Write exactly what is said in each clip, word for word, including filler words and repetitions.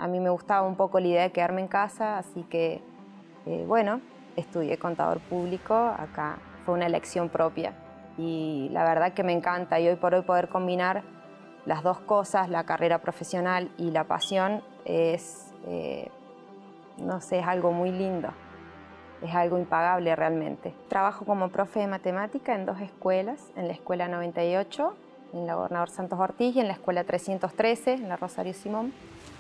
A mí me gustaba un poco la idea de quedarme en casa, así que, eh, bueno, estudié contador público. Acá fue una elección propia y la verdad que me encanta. Y hoy por hoy poder combinar las dos cosas, la carrera profesional y la pasión, es, eh, no sé, es algo muy lindo. Es algo impagable realmente. Trabajo como profe de matemática en dos escuelas, en la Escuela noventa y ocho, en la Gobernador Santos Ortiz, y en la Escuela trescientos trece, en la Rosario Simón.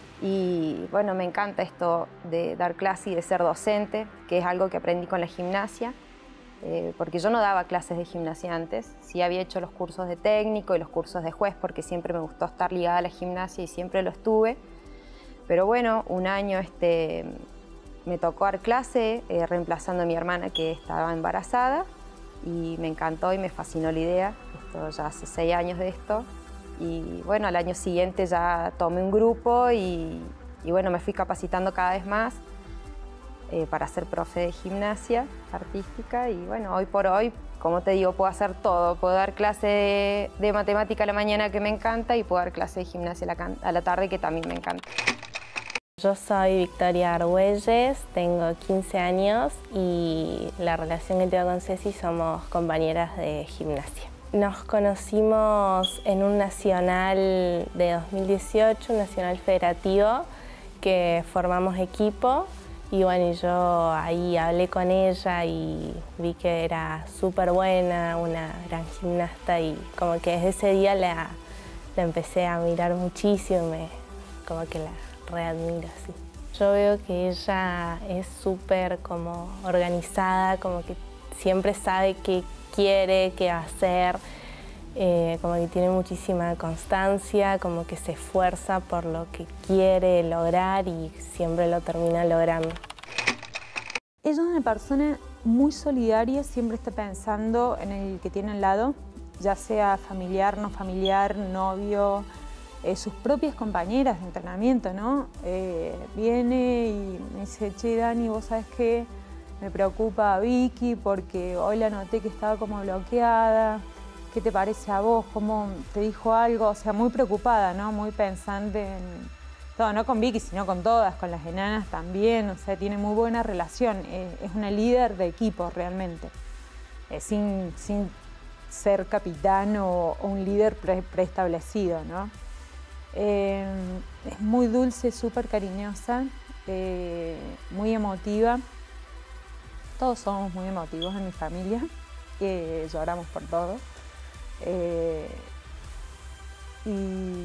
Y bueno, me encanta esto de dar clase y de ser docente, que es algo que aprendí con la gimnasia, eh, porque yo no daba clases de gimnasia antes. Sí había hecho los cursos de técnico y los cursos de juez, porque siempre me gustó estar ligada a la gimnasia y siempre lo estuve. Pero bueno, un año este, me tocó dar clase eh, reemplazando a mi hermana que estaba embarazada, y me encantó y me fascinó la idea. Esto ya hace seis años de esto. Y bueno, al año siguiente ya tomé un grupo y, y bueno, me fui capacitando cada vez más eh, para ser profe de gimnasia artística. Y bueno, hoy por hoy, como te digo, puedo hacer todo. Puedo dar clase de, de matemática a la mañana, que me encanta, y puedo dar clase de gimnasia a la, a la tarde, que también me encanta. Yo soy Victoria Argüelles, tengo quince años y la relación que tengo con Ceci, somos compañeras de gimnasia. Nos conocimos en un nacional de dos mil dieciocho, un nacional federativo, que formamos equipo, y bueno, yo ahí hablé con ella y vi que era súper buena, una gran gimnasta, y como que desde ese día la, la empecé a mirar muchísimo, me, como que la readmiro, así. Yo veo que ella es súper como organizada, como que siempre sabe qué quiere, qué hacer, eh, como que tiene muchísima constancia, como que se esfuerza por lo que quiere lograr y siempre lo termina logrando. Ella es una persona muy solidaria, siempre está pensando en el que tiene al lado, ya sea familiar, no familiar, novio, Eh, sus propias compañeras de entrenamiento, ¿no? Eh, viene y me dice, che, Dani, vos sabés qué, me preocupa a Vicky porque hoy la noté que estaba como bloqueada, ¿qué te parece a vos? ¿Cómo te dijo algo? O sea, muy preocupada, ¿no? Muy pensante en todo, no con Vicky, sino con todas, con las enanas también, o sea, tiene muy buena relación, eh, es una líder de equipo realmente, eh, sin, sin ser capitán o, o un líder pre, preestablecido, ¿no? Eh, es muy dulce, súper cariñosa, eh, muy emotiva. Todos somos muy emotivos en mi familia, eh, lloramos por todo. Eh, y,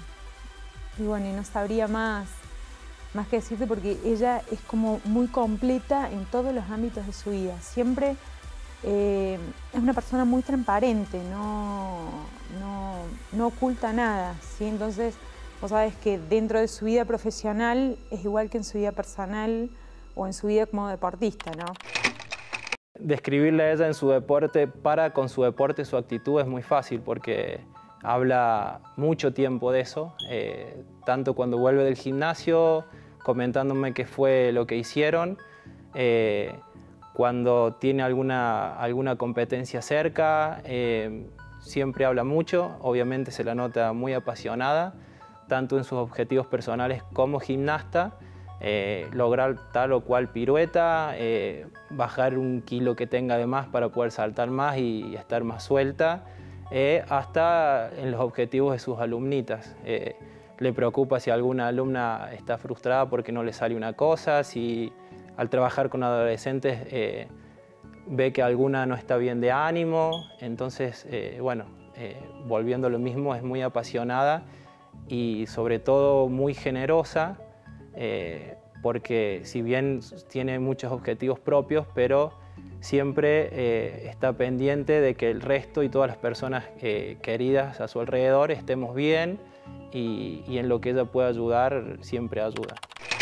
y bueno, y no sabría más, más que decirte, porque ella es como muy completa en todos los ámbitos de su vida. Siempre eh, es una persona muy transparente, no, no, no oculta nada, ¿sí? Entonces, vos sabés que dentro de su vida profesional es igual que en su vida personal o en su vida como deportista, ¿no? Describirle a ella en su deporte, para con su deporte, su actitud es muy fácil, porque habla mucho tiempo de eso, eh, tanto cuando vuelve del gimnasio, comentándome qué fue lo que hicieron, eh, cuando tiene alguna, alguna competencia cerca, eh, siempre habla mucho, obviamente se la nota muy apasionada, tanto en sus objetivos personales como gimnasta, eh, lograr tal o cual pirueta, eh, bajar un kilo que tenga de más para poder saltar más y estar más suelta, eh, hasta en los objetivos de sus alumnitas. Eh, le preocupa si alguna alumna está frustrada porque no le sale una cosa, si al trabajar con adolescentes eh, ve que alguna no está bien de ánimo. Entonces, eh, bueno, eh, volviendo a lo mismo, es muy apasionada y sobre todo muy generosa, eh, porque si bien tiene muchos objetivos propios, pero siempre eh, está pendiente de que el resto y todas las personas eh, queridas a su alrededor estemos bien, y, y en lo que ella pueda ayudar, siempre ayuda.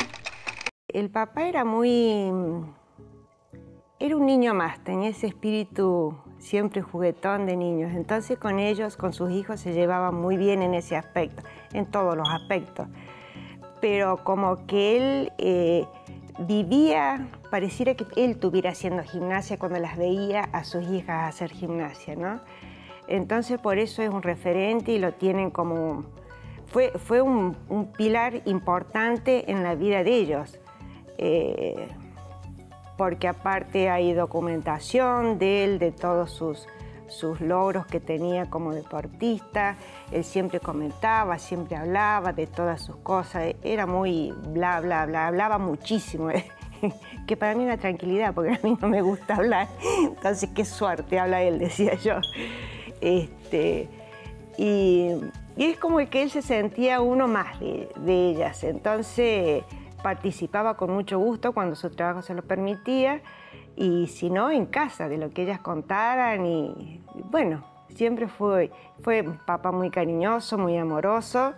El papá era muy... era un niño más, tenía ese espíritu siempre juguetón de niños. Entonces con ellos, con sus hijos, se llevaba muy bien en ese aspecto, en todos los aspectos. Pero como que él eh, vivía, pareciera que él estuviera haciendo gimnasia cuando las veía a sus hijas hacer gimnasia, ¿no? Entonces por eso es un referente y lo tienen como fue, fue un, un pilar importante en la vida de ellos. Eh, porque aparte hay documentación de él, de todos sus, sus logros que tenía como deportista. Él siempre comentaba, siempre hablaba de todas sus cosas. Era muy bla, bla, bla, hablaba muchísimo. Que para mí es una tranquilidad, porque a mí no me gusta hablar. Entonces, qué suerte habla él, decía yo. Este, y, y es como que él se sentía uno más de, de ellas. Entonces, participaba con mucho gusto cuando su trabajo se lo permitía, y si no, en casa, de lo que ellas contaran. Y bueno, siempre fue, fue un papá muy cariñoso, muy amoroso.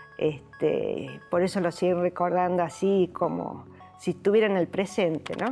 Este, por eso lo siguen recordando así, como si estuviera en el presente, ¿no?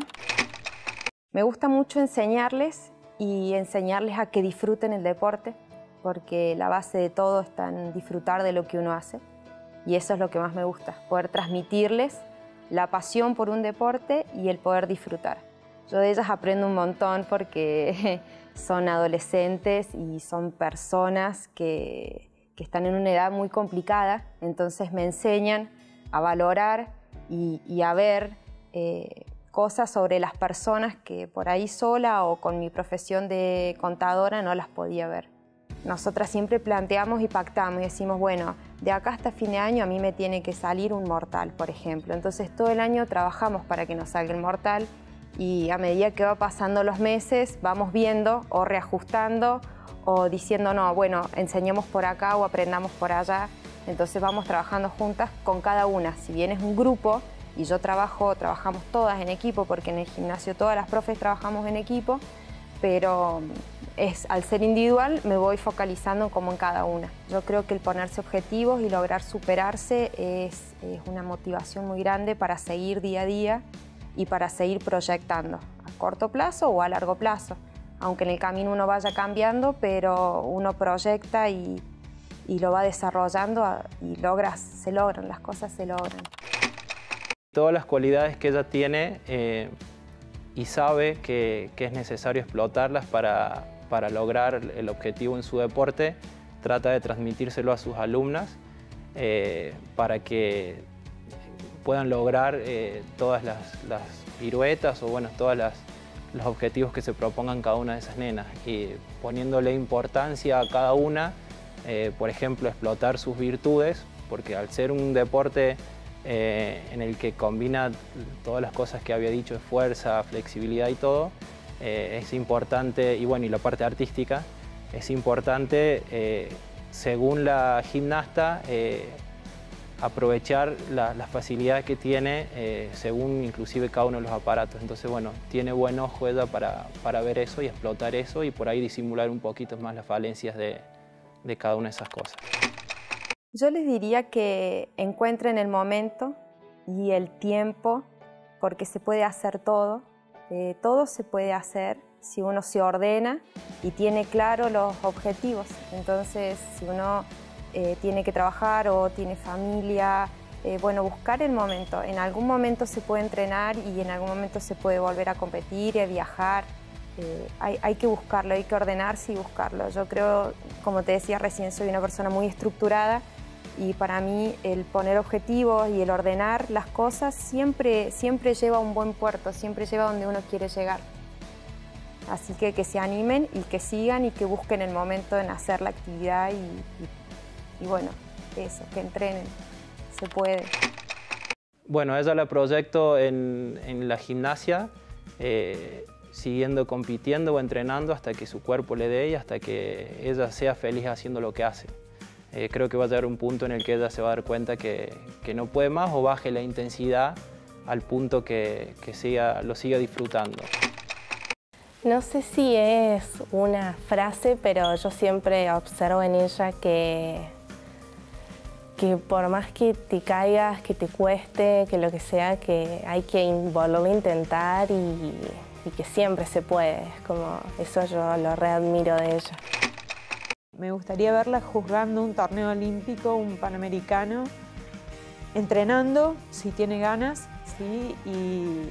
Me gusta mucho enseñarles y enseñarles a que disfruten el deporte, porque la base de todo está en disfrutar de lo que uno hace, y eso es lo que más me gusta, poder transmitirles la pasión por un deporte y el poder disfrutar. Yo de ellas aprendo un montón porque son adolescentes y son personas que, que están en una edad muy complicada, entonces me enseñan a valorar y, y a ver eh, cosas sobre las personas que por ahí sola o con mi profesión de contadora no las podía ver. Nosotras siempre planteamos y pactamos y decimos, bueno, de acá hasta fin de año a mí me tiene que salir un mortal, por ejemplo. Entonces todo el año trabajamos para que nos salga el mortal, y a medida que va pasando los meses vamos viendo o reajustando o diciendo, no, bueno, enseñemos por acá o aprendamos por allá. Entonces vamos trabajando juntas con cada una. Si bien es un grupo y yo trabajo, trabajamos todas en equipo, porque en el gimnasio todas las profes trabajamos en equipo, pero es, al ser individual me voy focalizando como en cada una. Yo creo que el ponerse objetivos y lograr superarse es, es una motivación muy grande para seguir día a día y para seguir proyectando a corto plazo o a largo plazo. Aunque en el camino uno vaya cambiando, pero uno proyecta y, y lo va desarrollando y logras, se logran, las cosas se logran. Todas las cualidades que ella tiene eh, y sabe que, que es necesario explotarlas para, para lograr el objetivo en su deporte, trata de transmitírselo a sus alumnas eh, para que puedan lograr eh, todas las, las piruetas o bueno, todas las, los objetivos que se propongan cada una de esas nenas, y poniéndole importancia a cada una, eh, por ejemplo, explotar sus virtudes, porque al ser un deporte eh, en el que combina todas las cosas que había dicho, fuerza, flexibilidad y todo, eh, es importante, y bueno, y la parte artística, es importante, eh, según la gimnasta, eh, aprovechar la, la facilidad que tiene eh, según inclusive cada uno de los aparatos. Entonces, bueno, tiene buen ojo ella para, para ver eso y explotar eso, y por ahí disimular un poquito más las falencias de, de cada una de esas cosas. Yo les diría que encuentren el momento y el tiempo, porque se puede hacer todo. Eh, todo se puede hacer si uno se ordena y tiene claro los objetivos. Entonces, si uno Eh, tiene que trabajar o tiene familia, eh, bueno, buscar el momento. En algún momento se puede entrenar y en algún momento se puede volver a competir y a viajar. Eh, hay, hay que buscarlo, hay que ordenarse y buscarlo. Yo creo, como te decía recién, soy una persona muy estructurada, y para mí el poner objetivos y el ordenar las cosas siempre, siempre lleva a un buen puerto, siempre lleva a donde uno quiere llegar. Así que que se animen y que sigan y que busquen el momento en hacer la actividad y, y Y bueno, eso, que entrenen, se puede. Bueno, ella la proyecto en, en la gimnasia, eh, siguiendo compitiendo o entrenando hasta que su cuerpo le dé y hasta que ella sea feliz haciendo lo que hace. Eh, creo que va a llegar un punto en el que ella se va a dar cuenta que, que no puede más, o baje la intensidad al punto que, que siga, lo siga disfrutando. No sé si es una frase, pero yo siempre observo en ella que que por más que te caigas, que te cueste, que lo que sea, que hay que volverlo a intentar y, y que siempre se puede. Es como, eso yo lo readmiro de ella. Me gustaría verla juzgando un torneo olímpico, un panamericano, entrenando, si tiene ganas, ¿sí? y,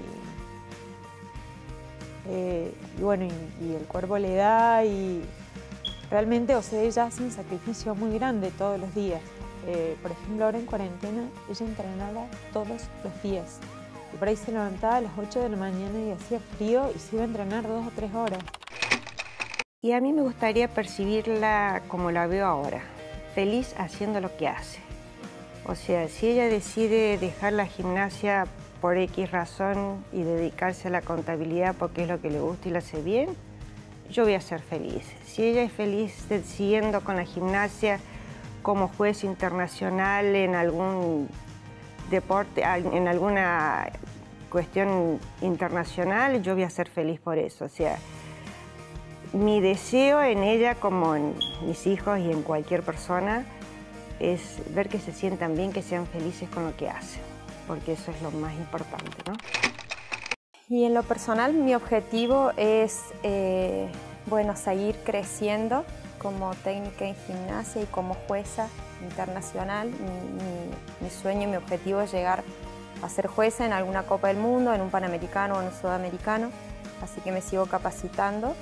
eh, y bueno, y, y el cuerpo le da, y realmente, o sea, ella hace un sacrificio muy grande todos los días. Eh, por ejemplo, ahora en cuarentena, ella entrenaba todos los días. Y por ahí se levantaba a las ocho de la mañana y hacía frío y se iba a entrenar dos o tres horas. Y a mí me gustaría percibirla como la veo ahora, feliz haciendo lo que hace. O sea, si ella decide dejar la gimnasia por X razón y dedicarse a la contabilidad porque es lo que le gusta y lo hace bien, yo voy a ser feliz. Si ella es feliz de, siguiendo con la gimnasia como juez internacional en algún deporte, en alguna cuestión internacional, yo voy a ser feliz por eso. O sea, mi deseo en ella, como en mis hijos y en cualquier persona, es ver que se sientan bien, que sean felices con lo que hacen, porque eso es lo más importante, ¿no? Y en lo personal, mi objetivo es, eh, bueno, seguir creciendo como técnica en gimnasia y como jueza internacional. Mi, mi, mi sueño y mi objetivo es llegar a ser jueza en alguna Copa del Mundo, en un Panamericano o en un Sudamericano, así que me sigo capacitando.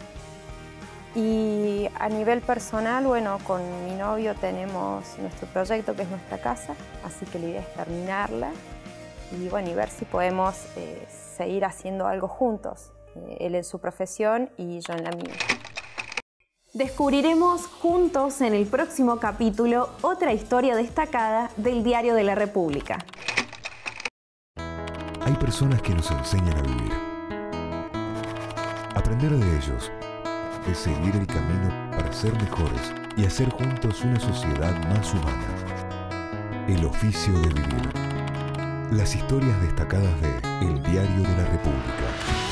Y a nivel personal, bueno, con mi novio tenemos nuestro proyecto que es nuestra casa, así que la idea es terminarla y, bueno, y ver si podemos eh, seguir haciendo algo juntos, eh, él en su profesión y yo en la mía. Descubriremos juntos en el próximo capítulo otra historia destacada del Diario de la República. Hay personas que nos enseñan a vivir. Aprender de ellos es seguir el camino para ser mejores y hacer juntos una sociedad más humana. El oficio de vivir. Las historias destacadas de El Diario de la República.